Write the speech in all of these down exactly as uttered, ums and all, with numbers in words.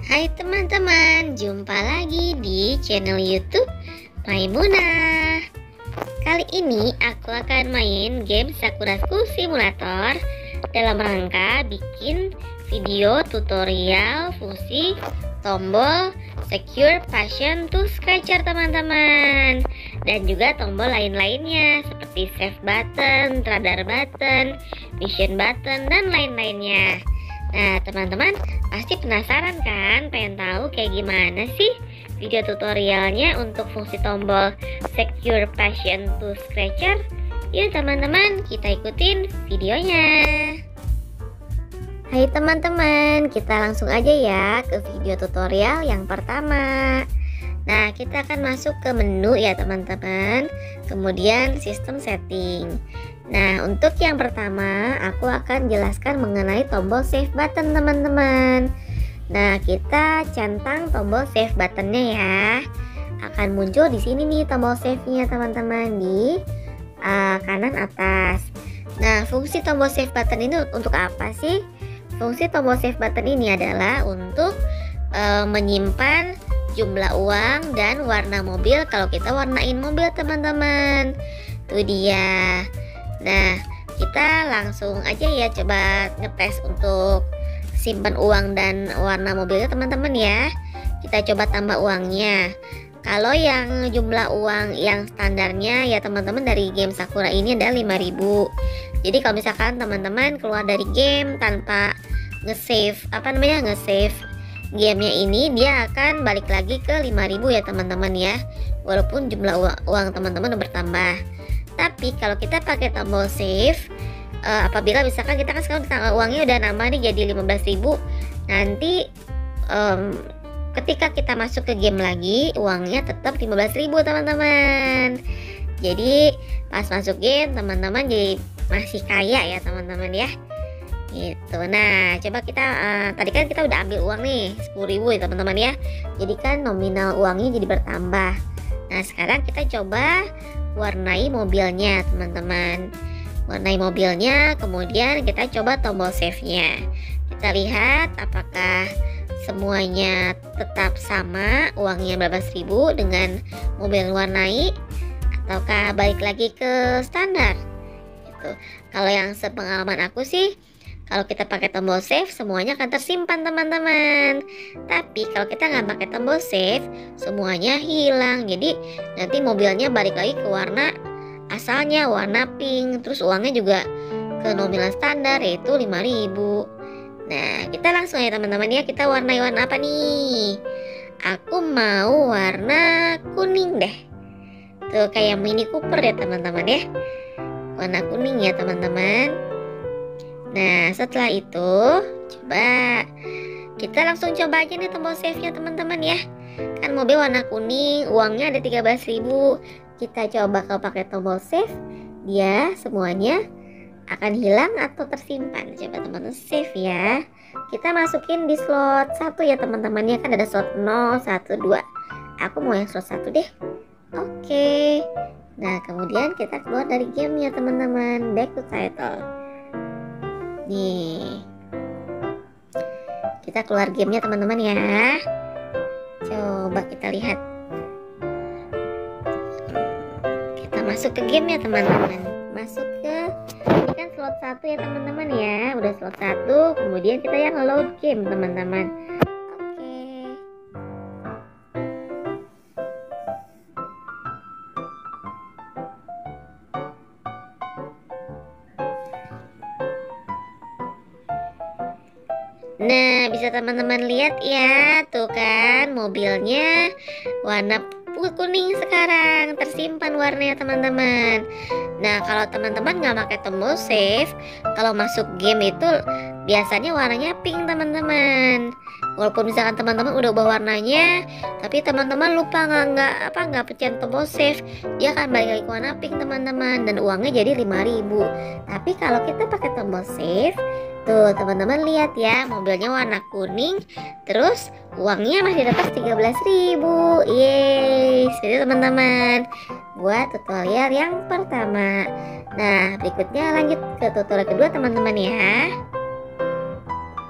Hai teman-teman, jumpa lagi di channel YouTube Maimunah. Kali ini aku akan main game Sakura School Simulator dalam rangka bikin video tutorial fungsi tombol Secure Passion to Scratcher teman-teman, dan juga tombol lain-lainnya seperti save button, radar button, mission button, dan lain-lainnya. Nah teman-teman pasti penasaran kan, pengen tahu kayak gimana sih video tutorialnya untuk fungsi tombol Secure Passion to Scratcher? Yuk teman-teman, kita ikutin videonya. Hai teman-teman, kita langsung aja ya ke video tutorial yang pertama. Nah, kita akan masuk ke menu ya teman-teman, kemudian sistem setting. Nah, untuk yang pertama aku akan jelaskan mengenai tombol save button teman-teman. Nah, kita centang tombol save buttonnya ya. Akan muncul di sini nih tombol save-nya teman-teman, di uh, kanan atas. Nah, fungsi tombol save button ini untuk apa sih? Fungsi tombol save button ini adalah untuk uh, menyimpan jumlah uang dan warna mobil kalau kita warnain mobil teman-teman. Itu dia. Nah, kita langsung aja ya coba ngetes untuk simpan uang dan warna mobilnya teman-teman ya. Kita coba tambah uangnya. Kalau yang jumlah uang yang standarnya ya teman-teman dari game Sakura ini adalah lima ribu. Jadi kalau misalkan teman-teman keluar dari game tanpa nge-save apa namanya nge-save gamenya ini, dia akan balik lagi ke lima ribu ya teman-teman ya, walaupun jumlah uang, uang teman-teman udah bertambah. Tapi kalau kita pakai tombol save, uh, apabila misalkan kita kan sekarang tanggal uangnya udah nambah nih jadi lima belas ribu, nanti um, ketika kita masuk ke game lagi uangnya tetap lima belas ribu teman-teman. Jadi pas masuk game teman-teman jadi masih kaya ya teman-teman ya gitu. Nah coba kita uh, tadi kan kita udah ambil uang nih sepuluh ribu ya teman-teman ya, jadi kan nominal uangnya jadi bertambah. Nah sekarang kita coba warnai mobilnya teman-teman, warnai mobilnya, kemudian kita coba tombol save nya. Kita lihat apakah semuanya tetap sama uangnya berapa ribu dengan mobil warnai, ataukah balik lagi ke standar gitu. Kalau yang sepengalaman aku sih, kalau kita pakai tombol save semuanya akan tersimpan teman-teman. Tapi kalau kita nggak pakai tombol save semuanya hilang. Jadi nanti mobilnya balik lagi ke warna asalnya, warna pink. Terus uangnya juga ke nominal standar yaitu lima ribu. Nah kita langsung ya teman-teman ya, kita warnai warna apa nih? Aku mau warna kuning deh. Tuh kayak Mini Cooper ya teman-teman ya. Warna kuning ya teman-teman. Nah setelah itu coba kita langsung coba aja nih tombol save nya teman-teman ya. Kan mobil warna kuning, uangnya ada tiga belas ribu. Kita coba kalau pakai tombol save, dia semuanya akan hilang atau tersimpan. Coba teman-teman save ya. Kita masukin di slot satu ya teman-teman ya, kan ada slot nol, satu, dua. Aku mau yang slot satu deh. Oke. Nah kemudian kita keluar dari gamenya teman-teman, back to title. Nih kita keluar gamenya teman-teman ya. Coba kita lihat, kita masuk ke gamenya teman-teman. Masuk ke ini kan slot satu ya teman-teman ya. Udah slot satu, kemudian kita yang load game teman-teman. Nah bisa teman-teman lihat ya, tuh kan mobilnya warna kuning sekarang, tersimpan warnanya teman-teman. Nah kalau teman-teman nggak pakai tombol save, kalau masuk game itu biasanya warnanya pink teman-teman. Walaupun misalkan teman-teman udah ubah warnanya, tapi teman-teman lupa nggak nggak apa nggak pencet tombol save, dia akan balik lagi ke warna pink teman-teman, dan uangnya jadi lima ribu. Tapi kalau kita pakai tombol save, tuh teman-teman lihat ya, mobilnya warna kuning, terus uangnya masih tetap tiga belas ribu. Yeay, jadi teman-teman buat tutorial yang pertama. Nah berikutnya lanjut ke tutorial kedua teman-teman ya.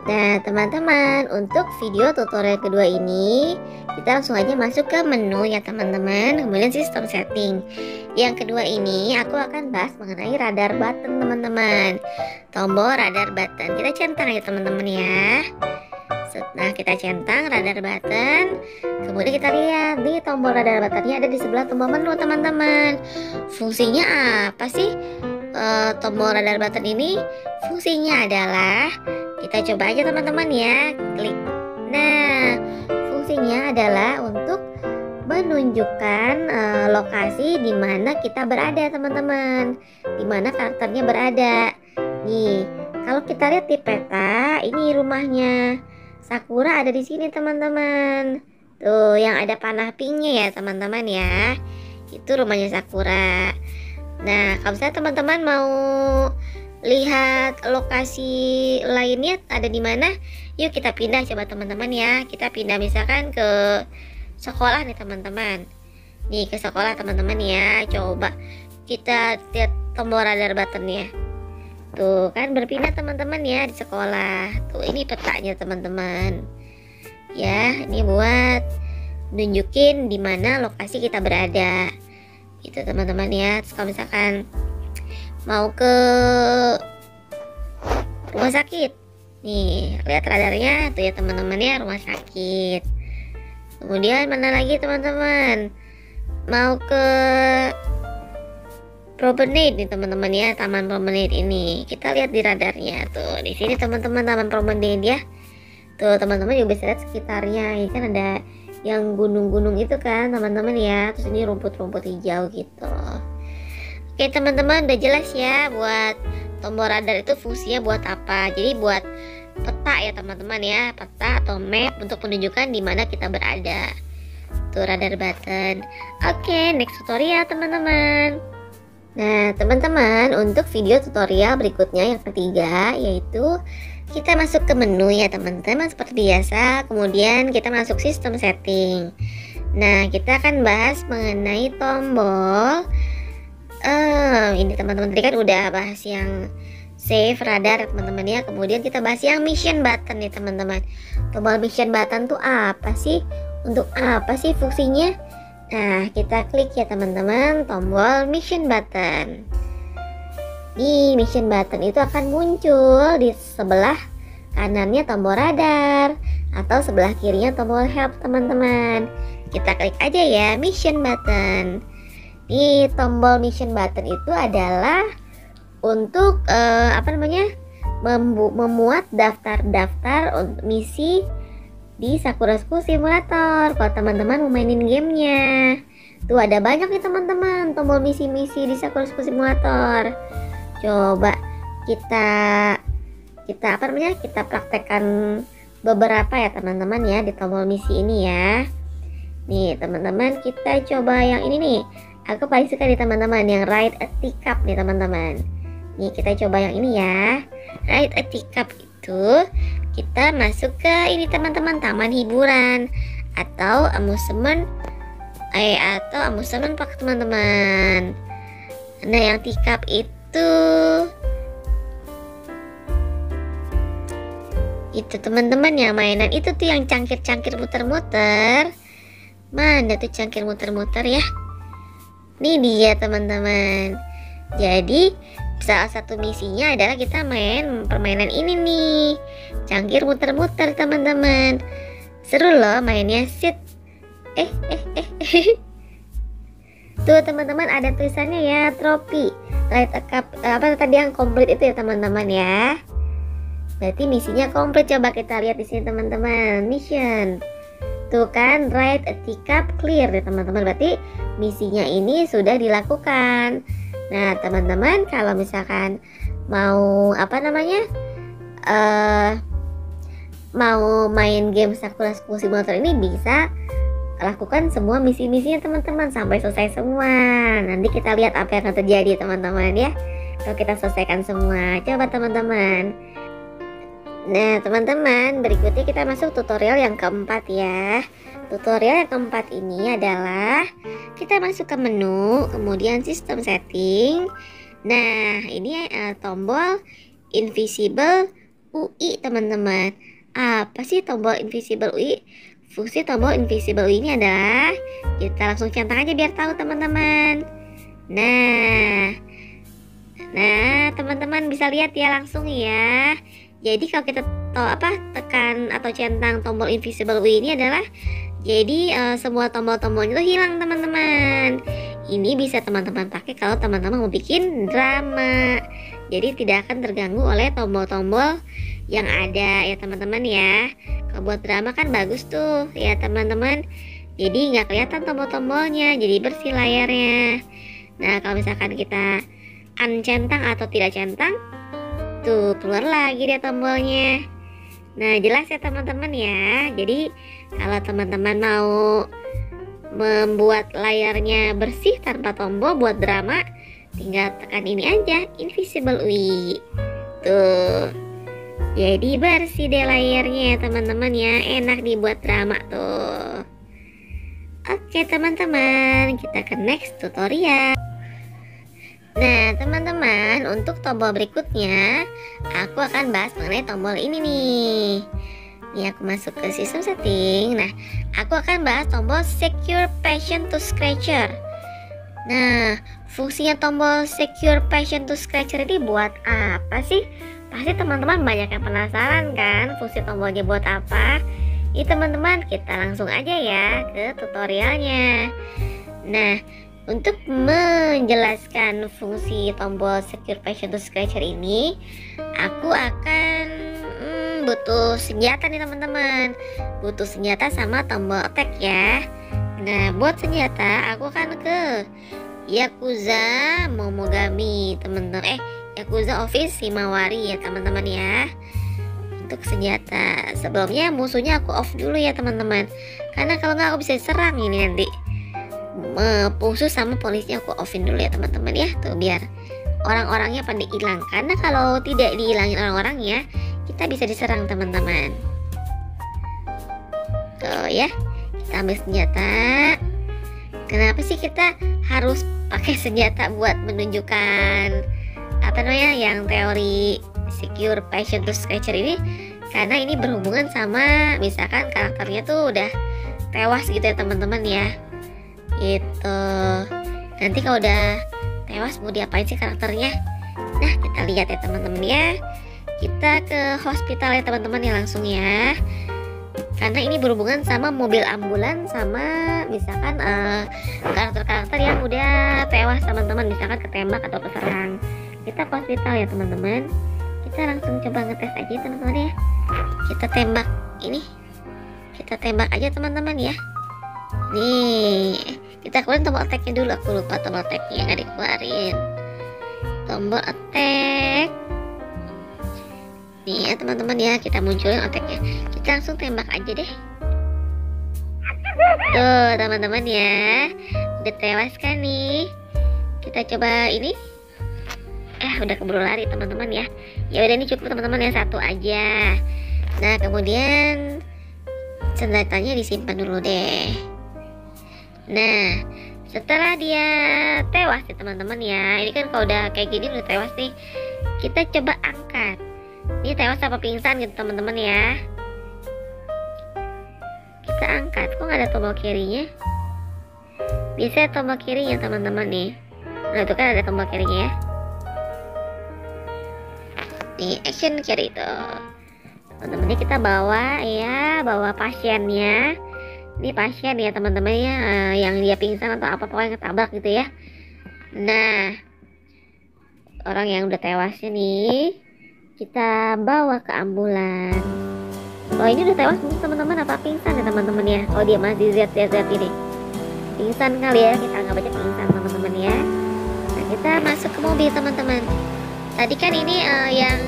Nah teman-teman, untuk video tutorial kedua ini kita langsung aja masuk ke menu ya teman-teman, kemudian sistem setting. Yang kedua ini aku akan bahas mengenai radar button teman-teman, tombol radar button. Kita centang ya teman-teman ya. Nah kita centang radar button, kemudian kita lihat di tombol radar buttonnya ada di sebelah tombol menu teman-teman. Fungsinya apa sih e, tombol radar button ini? Fungsinya adalah, kita coba aja teman-teman ya, klik. Nah fungsinya adalah untuk menunjukkan e, lokasi di mana kita berada teman-teman, di mana karakternya berada. Nih kalau kita lihat di peta, ini rumahnya Sakura ada di sini teman-teman. Tuh yang ada panah pinknya ya teman-teman ya, itu rumahnya Sakura. Nah kalau misalnya teman-teman mau lihat lokasi lainnya ada di mana, yuk kita pindah coba teman-teman ya. Kita pindah misalkan ke sekolah nih teman-teman. Nih ke sekolah teman-teman ya. Coba kita lihat tombol radar buttonnya. Tuh kan berpindah teman-teman ya di sekolah. Tuh ini petanya teman-teman. Ya, ini buat nunjukin di mana lokasi kita berada. Gitu teman-teman ya. Terus kalau misalkan mau ke rumah sakit, nih lihat radarnya tuh ya teman-teman ya, rumah sakit. Kemudian mana lagi teman-teman, mau ke promenade nih teman-teman ya, taman promenade ini kita lihat di radarnya tuh di sini teman-teman, taman promenade ya. Tuh teman-teman juga bisa lihat sekitarnya, ini kan ada yang gunung-gunung itu kan teman-teman ya, terus ini rumput-rumput hijau gitu. Oke teman-teman, udah jelas ya buat tombol radar itu fungsinya buat apa. Jadi buat peta ya teman-teman ya, peta atau map untuk menunjukkan di mana kita berada. Tuh radar button. Oke, next tutorial teman-teman. Nah teman-teman, untuk video tutorial berikutnya yang ketiga, yaitu kita masuk ke menu ya teman-teman seperti biasa. Kemudian kita masuk sistem setting. Nah kita akan bahas mengenai tombol uh, ini teman-teman, tadi kan udah bahas yang save radar teman-teman ya. Kemudian kita bahas yang mission button nih teman-teman. Tombol mission button tuh apa sih? Untuk apa sih fungsinya? Nah kita klik ya teman-teman tombol mission button. Di mission button itu akan muncul di sebelah kanannya tombol radar atau sebelah kirinya tombol help teman-teman. Kita klik aja ya mission button. Di tombol mission button itu adalah untuk uh, apa namanya membu memuat daftar-daftar untuk misi di Sakura School Simulator. Kalau teman-teman mau mainin gamenya, tuh ada banyak nih teman-teman tombol misi-misi di Sakura School Simulator. Coba kita kita apa namanya kita praktekkan beberapa ya teman-teman ya di tombol misi ini ya. Nih teman-teman, kita coba yang ini nih. Aku paling suka nih teman-teman yang ride a teacup nih teman-teman. Nih kita coba yang ini ya. Ride a teacup itu kita masuk ke ini teman-teman, taman hiburan atau amusement eh atau amusement park teman-teman. Nah yang teacup itu itu teman-teman ya, mainan itu tuh yang cangkir-cangkir muter-muter. Mana tuh cangkir muter-muter ya? Ini dia teman-teman. Jadi salah satu misinya adalah kita main permainan ini nih, cangkir muter-muter teman-teman. Seru loh mainnya. Sit eh eh eh tuh teman-teman ada tulisannya ya, trofi ride a cup, apa tadi yang komplit itu ya teman-teman ya. Berarti misinya komplit. Coba kita lihat di sini teman-teman, mission. Tuh kan ride a teacup clear ya teman-teman. Berarti misinya ini sudah dilakukan. Nah teman-teman, kalau misalkan mau apa namanya uh, mau main game Sakura School Simulator ini, bisa lakukan semua misi-misinya teman-teman sampai selesai semua. Nanti kita lihat apa yang akan terjadi teman-teman ya kalau kita selesaikan semua. Coba teman-teman. Nah teman-teman, berikutnya kita masuk tutorial yang keempat ya. Tutorial yang keempat ini adalah kita masuk ke menu, kemudian sistem setting. Nah ini uh, tombol invisible U I teman-teman. Apa sih tombol invisible U I? Fungsi tombol invisible U I ini adalah, kita langsung centang aja biar tahu teman-teman. Nah, nah teman-teman bisa lihat ya langsung ya. Jadi kalau kita to apa tekan atau centang tombol invisible U I ini adalah, jadi uh, semua tombol-tombolnya itu hilang teman-teman. Ini bisa teman-teman pakai kalau teman-teman mau bikin drama. Jadi tidak akan terganggu oleh tombol-tombol yang ada ya teman-teman ya. Kalau buat drama kan bagus tuh ya teman-teman. Jadi nggak kelihatan tombol-tombolnya, jadi bersih layarnya. Nah kalau misalkan kita uncentang atau tidak centang, tuh keluar lagi deh tombolnya. Nah jelas ya teman-teman ya. Jadi kalau teman-teman mau membuat layarnya bersih tanpa tombol buat drama, tinggal tekan ini aja, invisible U I. Tuh, jadi bersih deh layarnya ya teman-teman ya. Enak dibuat drama tuh. Oke teman-teman, kita ke next tutorial. Nah teman-teman, untuk tombol berikutnya aku akan bahas mengenai tombol ini nih. Nih aku masuk ke sistem setting. Nah aku akan bahas tombol secure passion to scratcher. Nah fungsinya tombol secure passion to scratcher ini buat apa sih? Pasti teman-teman banyak yang penasaran kan fungsi tombolnya buat apa. Ini teman-teman, kita langsung aja ya ke tutorialnya. Nah untuk menjelaskan fungsi tombol secure passion to scratcher ini, aku akan hmm, butuh senjata nih teman-teman. Butuh senjata sama tombol attack ya. Nah buat senjata aku akan ke Yakuza Momogami teman-teman. Eh Yakuza Office Himawari ya teman-teman ya. Untuk senjata, sebelumnya musuhnya aku off dulu ya teman-teman. Karena kalau nggak aku bisa diserang ini nanti. Khusus sama polisnya aku offin dulu ya teman-teman ya. Tuh biar orang-orangnya pada hilang. Karena kalau tidak dihilangin orang-orangnya, kita bisa diserang teman-teman. Tuh ya, kita ambil senjata. Kenapa sih kita harus pakai senjata buat menunjukkan apa namanya yang teori secure passion to scratcher ini? Karena ini berhubungan sama misalkan karakternya tuh udah tewas gitu ya teman-teman ya. Gitu. Nanti kalau udah tewas mau diapain sih karakternya? Nah kita lihat ya teman-teman ya. Kita ke hospital ya teman-teman ya langsung ya. Karena ini berhubungan sama mobil ambulan sama misalkan uh, karakter-karakter yang udah tewas teman-teman, misalkan ketembak atau keserang. Kita ke hospital ya teman-teman. Kita langsung coba ngetes aja teman-teman ya. Kita tembak ini. Kita tembak aja teman-teman ya. Nih, kita keluarin tombol attack-nya dulu. Aku lupa tombol attack-nya nggak dikeluarin. Tombol attack. Nih ya teman-teman ya, kita munculin attack-nya. Kita langsung tembak aja deh. Tuh teman-teman ya, udah tewas kan nih. Kita coba ini. Eh udah keburu lari teman-teman ya. Ya udah ini cukup teman-teman ya, satu aja. Nah kemudian senjatanya disimpan dulu deh. Nah setelah dia tewas ya teman-teman ya, ini kan kalau udah kayak gini udah tewas nih, kita coba angkat. Ini tewas apa pingsan gitu teman-teman ya. Kita angkat, kok nggak ada tombol kirinya? Bisa tombol kirinya teman-teman nih. Nah itu kan ada tombol kirinya ya. Nih action kiri itu teman-teman, kita bawa ya, bawa pasiennya. Ini pasien ya teman-teman ya, uh, yang dia pingsan atau apa pokoknya ketabrak gitu ya. Nah orang yang udah tewasnya nih kita bawa ke ambulan. Oh ini udah tewas mungkin teman-teman, apa pingsan ya teman-teman ya. Oh dia masih Z Z Z ini pingsan kali ya, kita nggak baca pingsan teman-teman ya. Nah kita masuk ke mobil teman-teman. Tadi kan ini uh, yang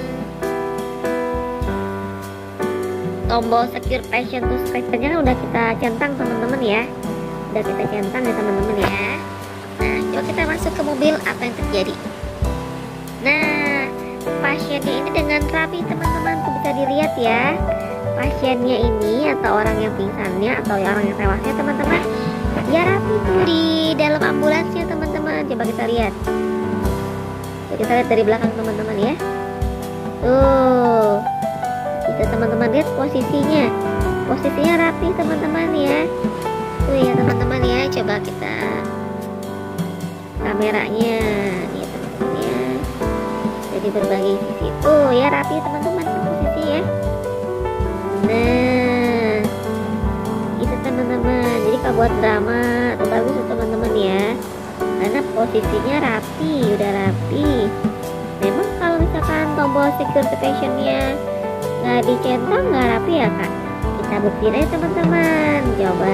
tombol secure passion to scratcher-nya kan udah kita centang teman-teman ya. Udah kita centang ya teman-teman ya. Nah coba kita masuk ke mobil, apa yang terjadi? Nah pasiennya ini dengan rapi teman-teman, tuh bisa dilihat ya. Pasiennya ini atau orang yang pingsannya atau orang yang tewasnya teman-teman, dia rapi tuh di dalam ambulansnya teman-teman. Coba kita lihat. Coba kita lihat dari belakang teman-teman ya. Tuh Tuh teman-teman lihat posisinya. Posisinya rapi teman-teman ya. Tuh ya teman-teman ya, coba kita kameranya nih teman-teman ya. Jadi berbagi sisi. Tuh ya rapi teman-teman posisi ya. Nah, itu teman-teman. Jadi kalau buat drama tuh bagus tuh teman-teman ya. Karena posisinya rapi, udah rapi. Memang kalau misalkan tombol security passionnya nggak dicentang nggak rapi ya kak. Kita buktiin aja teman-teman. Coba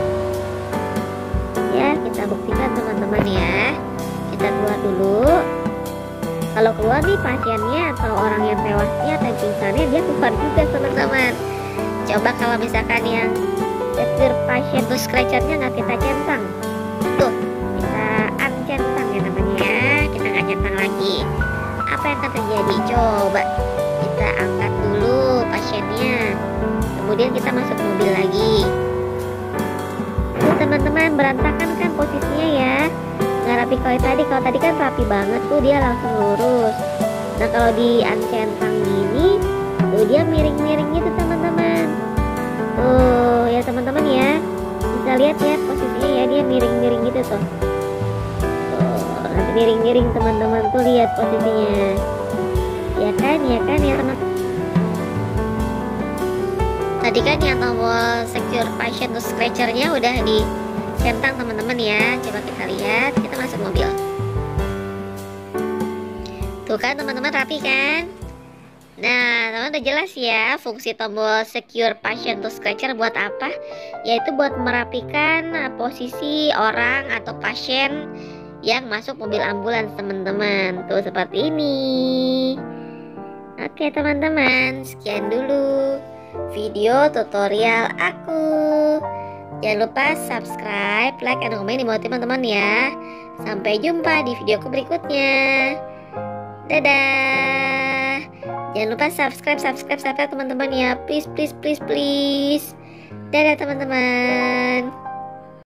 ya, kita buktikan teman-teman ya. Kita keluar dulu. Kalau keluar nih pasiennya atau orang yang tewasnya atau pingsannya, dia keluar juga teman-teman. Coba kalau misalkan yang secure passion to scratchernya nggak kita centang, tuh kita uncentang ya namanya ya, kita nggak centang lagi. Apa yang akan terjadi? Coba kita angkat dulu pasiennya, kemudian kita masuk mobil lagi. Tuh teman-teman, berantakan kan posisinya ya, nggak rapi kalau tadi. Kalau tadi kan rapi banget tuh, dia langsung lurus. Nah kalau di uncentang gini tuh dia miring-miring gitu teman-teman. Tuh ya teman-teman ya, bisa lihat ya posisinya ya, dia miring-miring gitu tuh. Tuh nanti miring-miring teman-teman, tuh lihat posisinya. Ya kan, ya kan ya teman. Tadi kan yang tombol secure passion to scratchernya udah dicentang teman-teman ya. Coba kita lihat, kita masuk mobil. Tuh kan teman-teman, rapi kan? Nah teman-teman udah jelas ya fungsi tombol secure passion to scratcher buat apa? Yaitu buat merapikan posisi orang atau pasien yang masuk mobil ambulans teman-teman. Tuh seperti ini. Oke teman-teman, sekian dulu video tutorial aku. Jangan lupa subscribe, like, dan komen di bawah teman-teman ya. Sampai jumpa di videoku berikutnya. Dadah. Jangan lupa subscribe, subscribe, subscribe teman-teman ya. Please, please, please, please. Dadah teman-teman.